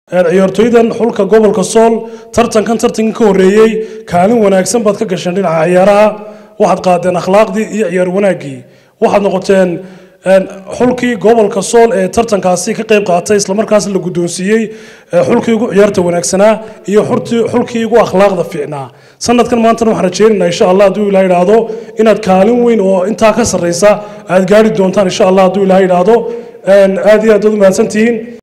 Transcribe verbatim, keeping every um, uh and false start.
ciyaartoydan xulka gobolka Sool tartankan tartankan ka horeeyay kaalin wanaagsan baad ka gashan dhinaca ciyaaraha waxaad qaadeen akhlaaqdii iyo ciyaar wanaagii waxaad noqoteen xulkii gobolka Sool ee tartankaasi ka qayb qaatay isla markaasna la gudoonsiiyay xulkii ugu ciyaarta wanaagsanaa iyo xulkii ugu akhlaaqda fiicnaa sanadkan maanta waxaan rajaynaynaa insha Allah haduu Ilaahay yiraahdo inaad kaalin weyn oo inta ka sareysa aad gaari doontaan insha Allah haduu Ilaahay yiraahdo aad iyo aad u mahadsantihiin